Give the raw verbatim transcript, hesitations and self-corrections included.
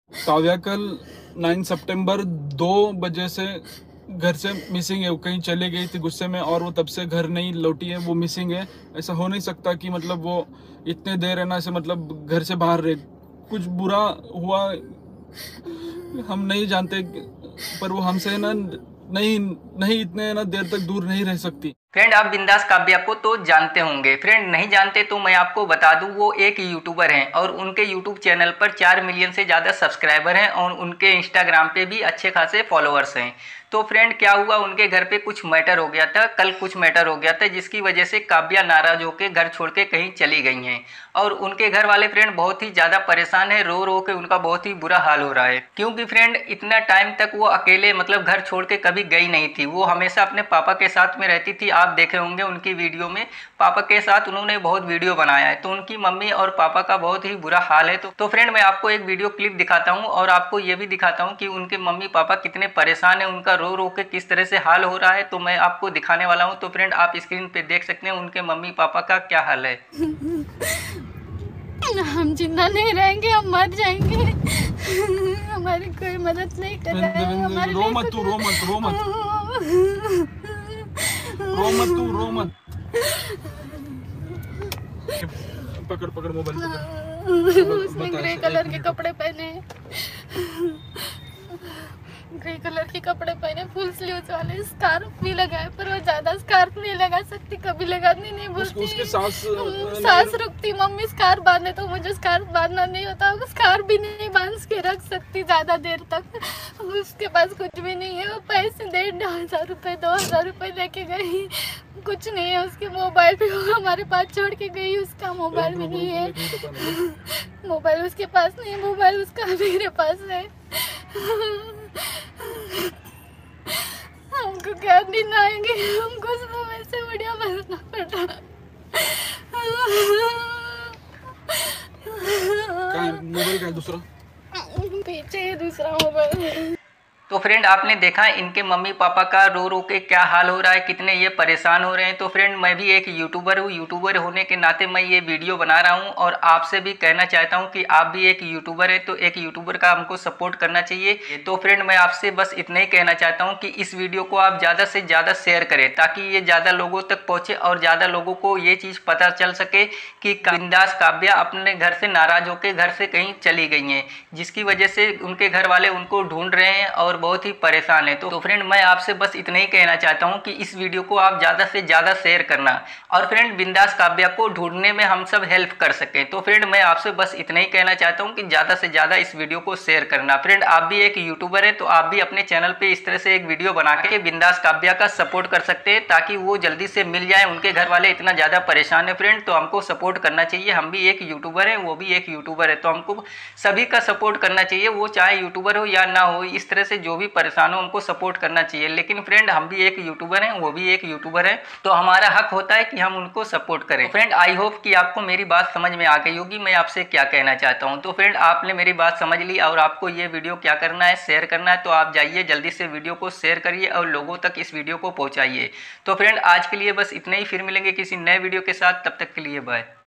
काव्या कल नौ सितंबर दो बजे से घर से मिसिंग है। वो कहीं चली गई थी गुस्से में और वो तब से घर नहीं लौटी है, वो मिसिंग है। ऐसा हो नहीं सकता कि मतलब वो इतने देर है ना से मतलब घर से बाहर रहे। कुछ बुरा हुआ हम नहीं जानते, पर वो हमसे ना नहीं नहीं इतने ना देर तक दूर नहीं रह सकती। फ्रेंड, आप बिंदास काव्या को तो जानते होंगे। फ्रेंड, नहीं जानते तो मैं आपको बता दूं, वो एक यूट्यूबर हैं और उनके यूट्यूब चैनल पर चार मिलियन से ज़्यादा सब्सक्राइबर हैं और उनके इंस्टाग्राम पे भी अच्छे खासे फॉलोअर्स हैं। तो फ्रेंड, क्या हुआ, उनके घर पे कुछ मैटर हो गया था, कल कुछ मैटर हो गया था, जिसकी वजह से काव्या नाराज होकर घर छोड़ के कहीं चली गई हैं। और उनके घर वाले फ्रेंड बहुत ही ज़्यादा परेशान है, रो रो के उनका बहुत ही बुरा हाल हो रहा है। क्योंकि फ्रेंड, इतना टाइम तक वो अकेले मतलब घर छोड़ के कभी गई नहीं थी। वो हमेशा अपने पापा के साथ में रहती थी। आप देखे होंगे उनकी वीडियो में, पापा के साथ उन्होंने बहुत वीडियो बनाया है। तो उनकी मम्मी और पापा का बहुत ही बुरा हाल है। तो, तो फ्रेंड, मैं आपको एक वीडियो क्लिप दिखाता हूँ और आपको ये भी दिखाता हूँ कि उनके मम्मी पापा कितने परेशान है, उनका रो रो के किस तरह से हाल हो रहा है। तो मैं आपको दिखाने वाला हूँ। तो फ्रेंड, आप स्क्रीन पे देख सकते हैं उनके मम्मी पापा का क्या हाल है। हम जिंदा नहीं रहेंगे, हम मर जाएंगे। हमारी कोई मदद नहीं कर रहा है। हमारे रो मत तू, रो मत, रो मत, रो मत तू, रो मत। पकड़ पकड़ मोबाइल पकड़। उसने ग्रे कलर के कपड़े पहने, ग्रे कलर के कपड़े पहने, फुल स्लीव्स वाले, स्कार्फ भी लगाए, पर वो ज्यादा स्कार्फ नहीं लगा सकती, कभी लगानी नहीं बोलती। उसके सास सास रुकती, मम्मी स्कार्फ बांधे तो मुझे स्कार्फ बांधना नहीं होता। स्कार्फ भी नहीं बांध के रख सकती ज्यादा देर तक। उसके पास कुछ भी नहीं है। वो पैसे डेढ़ हजार रुपए दो हजार रुपए लेके गई, कुछ नहीं है उसके। मोबाइल भी वो हमारे पास छोड़ के गई, उसका मोबाइल भी नहीं है। मोबाइल उसके पास नहीं है, मोबाइल उसका मेरे पास है। हमको क्या दिन आएंगे, हमको सब ऐसे बढ़िया बचना पड़ा। मोबाइल का दूसरा पीछे है दूसरा मोबाइल। तो फ्रेंड, आपने देखा इनके मम्मी पापा का रो रो के क्या हाल हो रहा है, कितने ये परेशान हो रहे हैं। तो फ्रेंड, मैं भी एक यूट्यूबर हूँ। यूट्यूबर होने के नाते मैं ये वीडियो बना रहा हूँ और आपसे भी कहना चाहता हूँ कि आप भी एक यूट्यूबर है, तो एक यूट्यूबर का हमको सपोर्ट करना चाहिए। तो फ्रेंड, मैं आपसे बस इतना ही कहना चाहता हूँ कि इस वीडियो को आप ज़्यादा से ज़्यादा शेयर करें, ताकि ये ज़्यादा लोगों तक पहुँचे और ज़्यादा लोगों को ये चीज़ पता चल सके कि बिंदास काव्या अपने घर से नाराज़ होकर घर से कहीं चली गई हैं, जिसकी वजह से उनके घर वाले उनको ढूंढ रहे हैं और बहुत ही परेशान है। तो फ्रेंड, मैं आपसे बस इतना ही कहना चाहता हूं कि इस वीडियो को आप ज़्यादा से ज़्यादा शेयर करना और फ्रेंड, बिंदास काव्या को ढूंढने में हम सब हेल्प कर सकें। तो फ्रेंड, मैं आपसे बस इतना ही कहना चाहता हूं कि ज़्यादा से ज़्यादा इस वीडियो को शेयर करना। फ्रेंड, आप भी एक यूट्यूबर है, तो आप भी अपने चैनल पर इस तरह से एक वीडियो बना के बिंदास काव्या का सपोर्ट कर सकते हैं, ताकि वो जल्दी से मिल जाए। उनके घर वाले इतना ज़्यादा परेशान है फ्रेंड, तो हमको सपोर्ट करना चाहिए। हम भी एक यूट्यूबर है, वो भी एक यूट्यूबर है, तो हमको सभी का सपोर्ट करना चाहिए। वो चाहे यूट्यूबर हो या ना हो, इस तरह से जो भी परेशान हो हमको सपोर्ट करना चाहिए। लेकिन फ्रेंड, हम भी एक यूट्यूबर हैं, वो भी एक यूट्यूबर है, तो हमारा हक होता है कि हम उनको सपोर्ट करें। तो फ्रेंड, आई होप कि आपको मेरी बात समझ में आ गई होगी, मैं आपसे क्या कहना चाहता हूं। तो फ्रेंड, आपने मेरी बात समझ ली और आपको ये वीडियो क्या करना है, शेयर करना है। तो आप जाइए जल्दी से वीडियो को शेयर करिए और लोगों तक इस वीडियो को पहुंचाइए। तो फ्रेंड, आज के लिए बस इतना ही, फिर मिलेंगे किसी नए वीडियो के साथ, तब तक के लिए बाय।